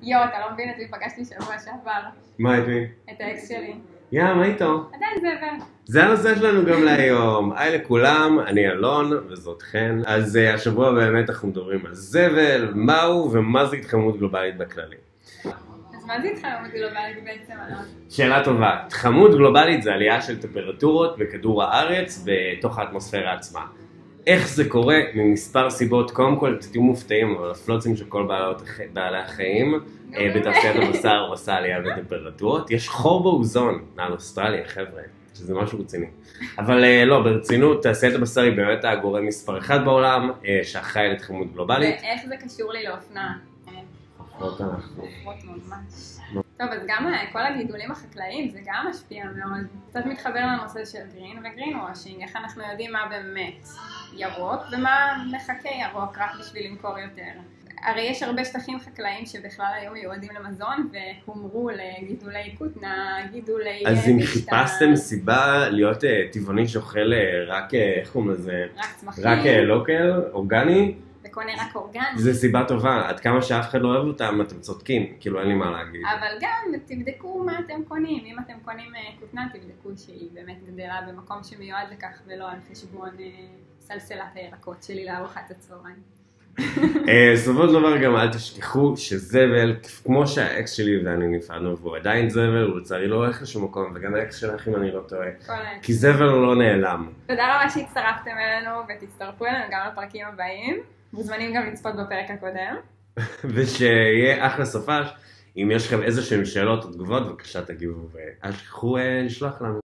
אתה לא מבין את מי פגשתי שבוע שעבר. מה את מי? את האקס שלי. מה איתו? עדיין זבל. זה הנושא שלנו גם להיום. היי לכולם, אני אלון וזאת חן. אז השבוע באמת אנחנו מדברים על זבל, מהו ומה זה התחממות גלובלית בכללי. אז מה זה התחממות גלובלית בעצם, אלון? שאלה טובה. התחממות גלובלית זה עלייה של טמפרטורות בכדור הארץ בתוך האטמוספירה עצמה. איך זה קורה? ממספר סיבות. קודם כל, תהיו מופתעים, אבל הפלוצים של כל בעלי החיים בתעשיית הבשר עושה עלייה בטמפרטורות. יש חור באוזון על אוסטרליה, חבר'ה, שזה משהו רציני. אבל לא, ברצינות, תעשיית הבשר היא באמת הגורם מספר 1 בעולם, שאחראי להתחממות גלובלית. ואיך זה קשור לי לאופנה? חופרות אנחנו. חופרות ממש. טוב, אז גם כל הגידולים החקלאיים זה גם משפיע מאוד. קצת מתחבר לנושא של גרין וגרין וושינג, איך אנחנו יודעים מה באמת ירוק ומה מחכה ירוק רק בשביל למכור יותר. הרי יש הרבה שטחים חקלאיים שבכלל היו מיועדים למזון והומרו לגידולי כותנה, גידולי משטה. אז אם חיפשתם סיבה להיות טבעוני שאוכל רק, איך קוראים לזה? רק צמחים. רק לוקל, אורגני? וקונה רק אורגני. זה סיבה טובה, עד כמה שאף אחד לא אוהב אותם, אתם צודקים, כאילו אין לי מה להגיד. אבל גם תבדקו מה אתם קונים, אם אתם קונים כותנה תבדקו שהיא באמת גדלה במקום שמיועד לכך ולא על חשבון סלסלת הירקות שלי לארוחת הצהריים. סופו של דבר גם אל תשכחו שזבל, כמו שהאקס שלי ואני נפרדנו והוא עדיין זבל, הוא לצערי לא הולך לשום מקום, וגם האקס שלך אם אני לא טועה, כי זבל לא נעלם. תודה רבה שהצטרפתם אלינו ותצטרפו אלינו גם לפרקים הבאים. מוזמנים גם לצפות בפרק הקודם. ושיהיה אחלה סופש. אם יש לכם איזשהם שאלות או תגובות, בבקשה תגיבו ואל תשכחו לשלוח לנו.